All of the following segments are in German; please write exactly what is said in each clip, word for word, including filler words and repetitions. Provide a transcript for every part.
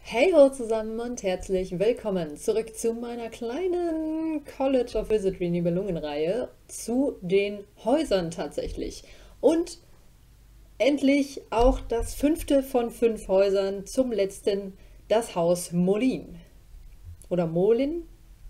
Hey ho zusammen und herzlich willkommen zurück zu meiner kleinen College of Wizardry Nibelungenreihe zu den Häusern tatsächlich. Und endlich auch das fünfte von fünf Häusern, zum letzten, das Haus Molin. Oder Molin?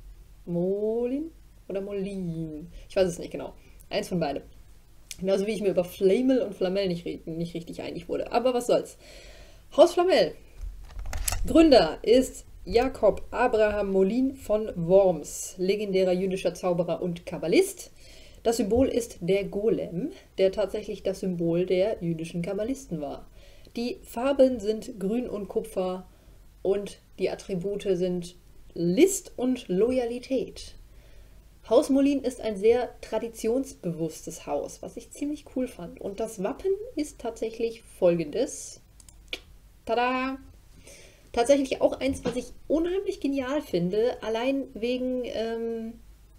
Molin? Oder Molin? Ich weiß es nicht genau. Eins von beiden. Genauso wie ich mir über Flamel und Flamel nicht, nicht richtig einig wurde. Aber was soll's. Haus Flamel. Gründer ist Jakob Abraham Molin von Worms, legendärer jüdischer Zauberer und Kabbalist. Das Symbol ist der Golem, der tatsächlich das Symbol der jüdischen Kabbalisten war. Die Farben sind Grün und Kupfer und die Attribute sind List und Loyalität. Haus Molin ist ein sehr traditionsbewusstes Haus, was ich ziemlich cool fand. Und das Wappen ist tatsächlich folgendes. Tada! Tatsächlich auch eins, was ich unheimlich genial finde, allein wegen ähm,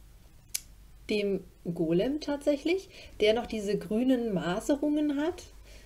dem Golem tatsächlich, der noch diese grünen Maserungen hat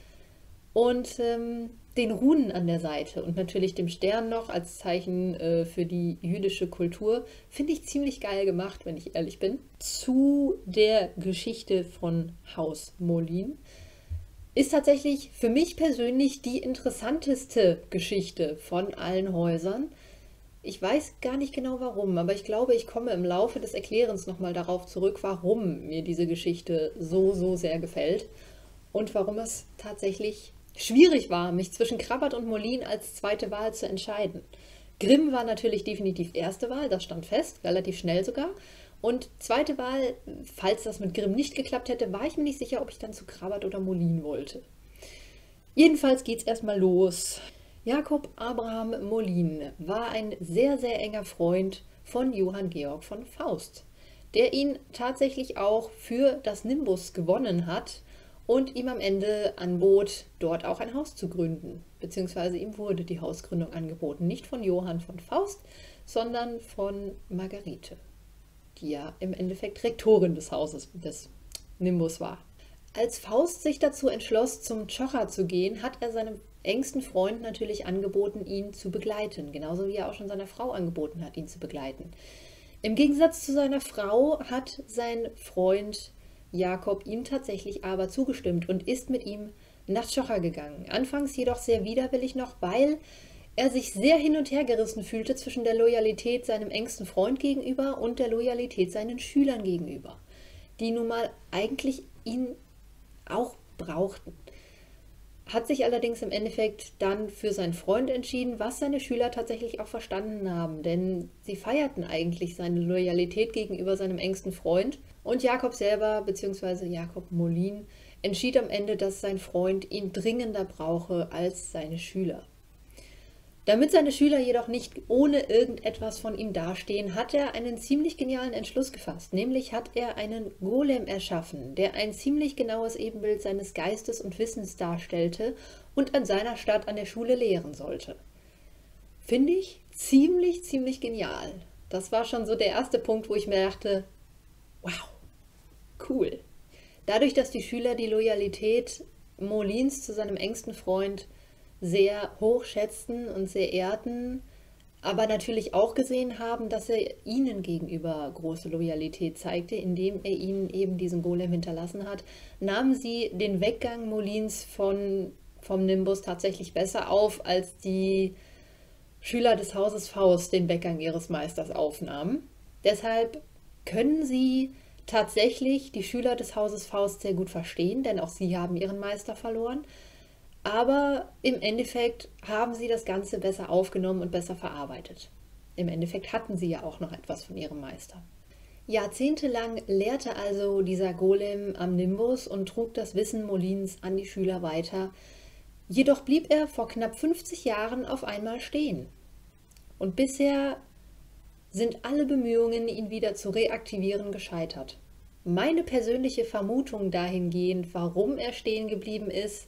und ähm, den Runen an der Seite und natürlich dem Stern noch als Zeichen äh, für die jüdische Kultur. Finde ich ziemlich geil gemacht, wenn ich ehrlich bin. Zu der Geschichte von Haus Molin. Ist tatsächlich für mich persönlich die interessanteste Geschichte von allen Häusern. Ich weiß gar nicht genau warum, aber ich glaube, ich komme im Laufe des Erklärens nochmal darauf zurück, warum mir diese Geschichte so, so sehr gefällt und warum es tatsächlich schwierig war, mich zwischen Krabbert und Molin als zweite Wahl zu entscheiden. Grimm war natürlich definitiv erste Wahl, das stand fest, relativ schnell sogar. Und zweite Wahl, falls das mit Grimm nicht geklappt hätte, war ich mir nicht sicher, ob ich dann zu Krabbert oder Molin wollte. Jedenfalls geht's erstmal los. Jakob Abraham Molin war ein sehr, sehr enger Freund von Johann Georg von Faust, der ihn tatsächlich auch für das Nimbus gewonnen hat und ihm am Ende anbot, dort auch ein Haus zu gründen. Beziehungsweise ihm wurde die Hausgründung angeboten, nicht von Johann von Faust, sondern von Margarete, die ja im Endeffekt Rektorin des Hauses des Nimbus war. Als Faust sich dazu entschloss, zum Tschocher zu gehen, hat er seinem engsten Freund natürlich angeboten, ihn zu begleiten. Genauso wie er auch schon seiner Frau angeboten hat, ihn zu begleiten. Im Gegensatz zu seiner Frau hat sein Freund Jakob ihm tatsächlich aber zugestimmt und ist mit ihm nach Tschocher gegangen. Anfangs jedoch sehr widerwillig noch, weil er sich sehr hin und her gerissen fühlte zwischen der Loyalität seinem engsten Freund gegenüber und der Loyalität seinen Schülern gegenüber, die nun mal eigentlich ihn auch brauchten. Hat sich allerdings im Endeffekt dann für seinen Freund entschieden, was seine Schüler tatsächlich auch verstanden haben, denn sie feierten eigentlich seine Loyalität gegenüber seinem engsten Freund und Jakob selber, beziehungsweise Jakob Molin, entschied am Ende, dass sein Freund ihn dringender brauche als seine Schüler. Damit seine Schüler jedoch nicht ohne irgendetwas von ihm dastehen, hat er einen ziemlich genialen Entschluss gefasst. Nämlich hat er einen Golem erschaffen, der ein ziemlich genaues Ebenbild seines Geistes und Wissens darstellte und an seiner Stadt an der Schule lehren sollte. Finde ich ziemlich, ziemlich genial. Das war schon so der erste Punkt, wo ich mir dachte, wow, cool. Dadurch, dass die Schüler die Loyalität Molins zu seinem engsten Freund sehr hoch schätzten und sehr ehrten, aber natürlich auch gesehen haben, dass er ihnen gegenüber große Loyalität zeigte, indem er ihnen eben diesen Golem hinterlassen hat, nahmen sie den Weggang Molins von, vom Nimbus tatsächlich besser auf, als die Schüler des Hauses Faust den Weggang ihres Meisters aufnahmen. Deshalb können sie tatsächlich die Schüler des Hauses Faust sehr gut verstehen, denn auch sie haben ihren Meister verloren. Aber im Endeffekt haben sie das Ganze besser aufgenommen und besser verarbeitet. Im Endeffekt hatten sie ja auch noch etwas von ihrem Meister. Jahrzehntelang lehrte also dieser Golem am Nimbus und trug das Wissen Molins an die Schüler weiter. Jedoch blieb er vor knapp fünfzig Jahren auf einmal stehen. Und bisher sind alle Bemühungen, ihn wieder zu reaktivieren, gescheitert. Meine persönliche Vermutung dahingehend, warum er stehen geblieben ist,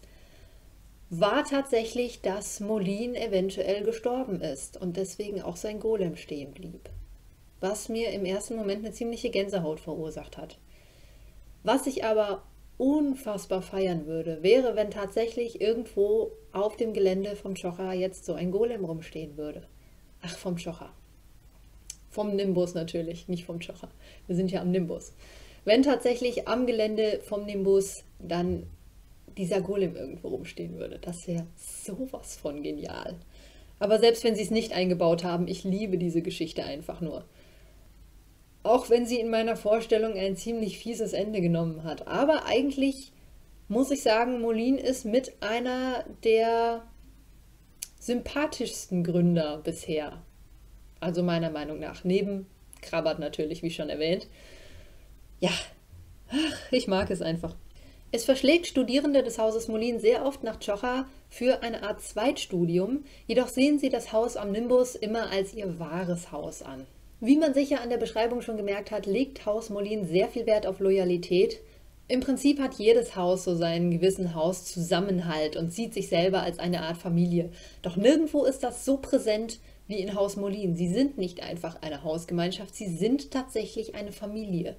war tatsächlich, dass Molin eventuell gestorben ist und deswegen auch sein Golem stehen blieb. Was mir im ersten Moment eine ziemliche Gänsehaut verursacht hat. Was ich aber unfassbar feiern würde, wäre, wenn tatsächlich irgendwo auf dem Gelände vom Chocha jetzt so ein Golem rumstehen würde. Ach, vom Chocha. Vom Nimbus natürlich, nicht vom Chocha. Wir sind ja am Nimbus. Wenn tatsächlich am Gelände vom Nimbus dann dieser Golem irgendwo rumstehen würde, das wäre sowas von genial. Aber selbst wenn sie es nicht eingebaut haben, ich liebe diese Geschichte einfach nur. Auch wenn sie in meiner Vorstellung ein ziemlich fieses Ende genommen hat. Aber eigentlich muss ich sagen, Moline ist mit einer der sympathischsten Gründer bisher. Also meiner Meinung nach. Neben Krabbert natürlich, wie schon erwähnt. Ja, ach, ich mag es einfach. Es verschlägt Studierende des Hauses Moline sehr oft nach Chocha für eine Art Zweitstudium, jedoch sehen sie das Haus am Nimbus immer als ihr wahres Haus an. Wie man sicher an der Beschreibung schon gemerkt hat, legt Haus Moline sehr viel Wert auf Loyalität. Im Prinzip hat jedes Haus so seinen gewissen Hauszusammenhalt und sieht sich selber als eine Art Familie. Doch nirgendwo ist das so präsent wie in Haus Moline. Sie sind nicht einfach eine Hausgemeinschaft, sie sind tatsächlich eine Familie.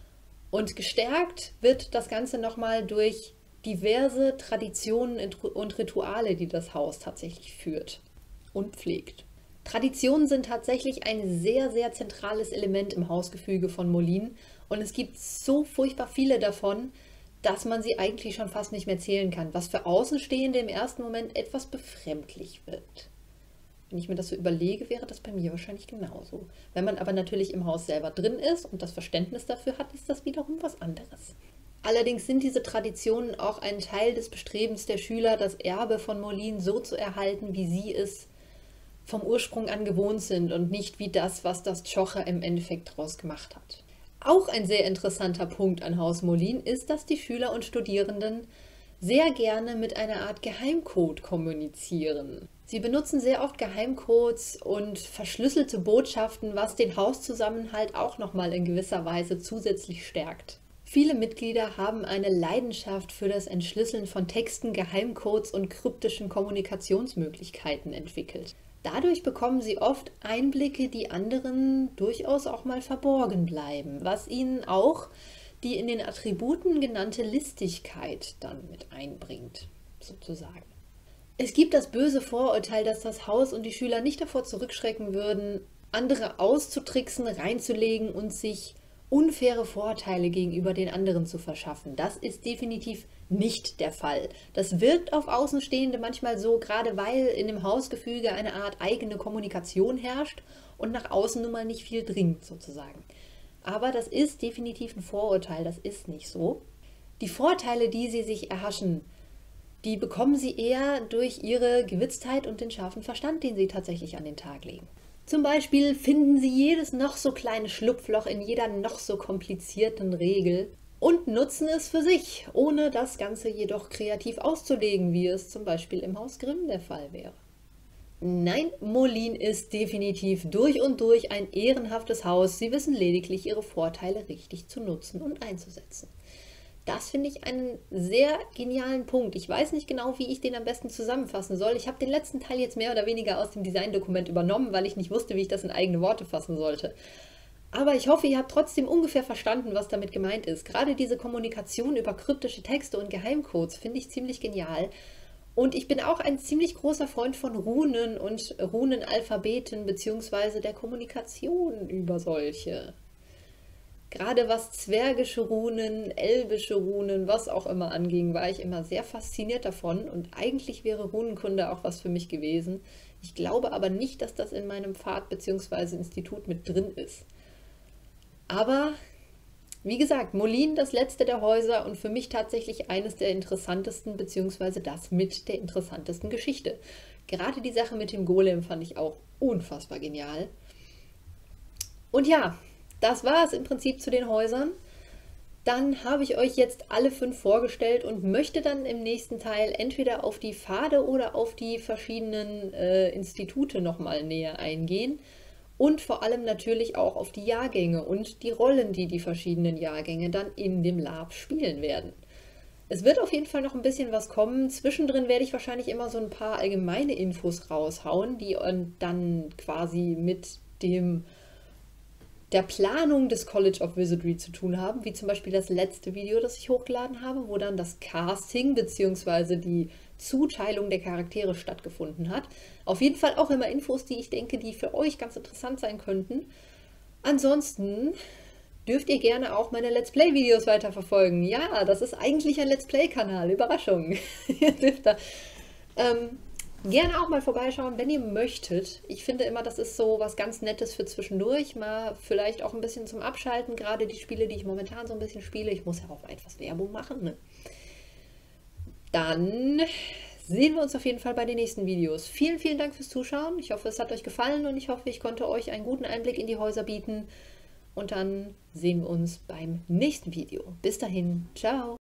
Und gestärkt wird das Ganze nochmal durch diverse Traditionen und Rituale, die das Haus tatsächlich führt und pflegt. Traditionen sind tatsächlich ein sehr, sehr zentrales Element im Hausgefüge von Moline und es gibt so furchtbar viele davon, dass man sie eigentlich schon fast nicht mehr zählen kann, was für Außenstehende im ersten Moment etwas befremdlich wirkt. Wenn ich mir das so überlege, wäre das bei mir wahrscheinlich genauso. Wenn man aber natürlich im Haus selber drin ist und das Verständnis dafür hat, ist das wiederum was anderes. Allerdings sind diese Traditionen auch ein Teil des Bestrebens der Schüler, das Erbe von Moline so zu erhalten, wie sie es vom Ursprung an gewohnt sind und nicht wie das, was das Chocha im Endeffekt daraus gemacht hat. Auch ein sehr interessanter Punkt an Haus Moline ist, dass die Schüler und Studierenden sehr gerne mit einer Art Geheimcode kommunizieren. Sie benutzen sehr oft Geheimcodes und verschlüsselte Botschaften, was den Hauszusammenhalt auch nochmal in gewisser Weise zusätzlich stärkt. Viele Mitglieder haben eine Leidenschaft für das Entschlüsseln von Texten, Geheimcodes und kryptischen Kommunikationsmöglichkeiten entwickelt. Dadurch bekommen sie oft Einblicke, die anderen durchaus auch mal verborgen bleiben, was ihnen auch die in den Attributen genannte Listigkeit dann mit einbringt, sozusagen. Es gibt das böse Vorurteil, dass das Haus und die Schüler nicht davor zurückschrecken würden, andere auszutricksen, reinzulegen und sich unfaire Vorteile gegenüber den anderen zu verschaffen. Das ist definitiv nicht der Fall. Das wirkt auf Außenstehende manchmal so, gerade weil in dem Hausgefüge eine Art eigene Kommunikation herrscht und nach außen nun mal nicht viel dringt, sozusagen. Aber das ist definitiv ein Vorurteil, das ist nicht so. Die Vorteile, die sie sich erhaschen, die bekommen sie eher durch ihre Gewitztheit und den scharfen Verstand, den sie tatsächlich an den Tag legen. Zum Beispiel finden sie jedes noch so kleine Schlupfloch in jeder noch so komplizierten Regel und nutzen es für sich, ohne das Ganze jedoch kreativ auszulegen, wie es zum Beispiel im Haus Grimm der Fall wäre. Nein, Moline ist definitiv durch und durch ein ehrenhaftes Haus. Sie wissen lediglich, ihre Vorteile richtig zu nutzen und einzusetzen. Das finde ich einen sehr genialen Punkt. Ich weiß nicht genau, wie ich den am besten zusammenfassen soll. Ich habe den letzten Teil jetzt mehr oder weniger aus dem Designdokument übernommen, weil ich nicht wusste, wie ich das in eigene Worte fassen sollte. Aber ich hoffe, ihr habt trotzdem ungefähr verstanden, was damit gemeint ist. Gerade diese Kommunikation über kryptische Texte und Geheimcodes finde ich ziemlich genial. Und ich bin auch ein ziemlich großer Freund von Runen und Runenalphabeten bzw. der Kommunikation über solche. Gerade was zwergische Runen, elbische Runen, was auch immer anging, war ich immer sehr fasziniert davon und eigentlich wäre Runenkunde auch was für mich gewesen. Ich glaube aber nicht, dass das in meinem Pfad bzw. Institut mit drin ist. Aber wie gesagt, Moline das letzte der Häuser und für mich tatsächlich eines der interessantesten bzw. das mit der interessantesten Geschichte. Gerade die Sache mit dem Golem fand ich auch unfassbar genial. Und ja, das war es im Prinzip zu den Häusern. Dann habe ich euch jetzt alle fünf vorgestellt und möchte dann im nächsten Teil entweder auf die Pfade oder auf die verschiedenen äh, Institute nochmal näher eingehen und vor allem natürlich auch auf die Jahrgänge und die Rollen, die die verschiedenen Jahrgänge dann in dem Lab spielen werden. Es wird auf jeden Fall noch ein bisschen was kommen. Zwischendrin werde ich wahrscheinlich immer so ein paar allgemeine Infos raushauen, die dann quasi mit dem der Planung des College of Wizardry zu tun haben, wie zum Beispiel das letzte Video, das ich hochgeladen habe, wo dann das Casting bzw. die Zuteilung der Charaktere stattgefunden hat. Auf jeden Fall auch immer Infos, die ich denke, die für euch ganz interessant sein könnten. Ansonsten dürft ihr gerne auch meine Let's Play-Videos weiterverfolgen. Ja, das ist eigentlich ein Let's Play-Kanal. Überraschung. Ihr dürft da ähm, gerne auch mal vorbeischauen, wenn ihr möchtet. Ich finde immer, das ist so was ganz Nettes für zwischendurch. Mal vielleicht auch ein bisschen zum Abschalten. Gerade die Spiele, die ich momentan so ein bisschen spiele. Ich muss ja auch etwas Werbung machen, ne? Dann sehen wir uns auf jeden Fall bei den nächsten Videos. Vielen, vielen Dank fürs Zuschauen. Ich hoffe, es hat euch gefallen und ich hoffe, ich konnte euch einen guten Einblick in die Häuser bieten. Und dann sehen wir uns beim nächsten Video. Bis dahin, ciao!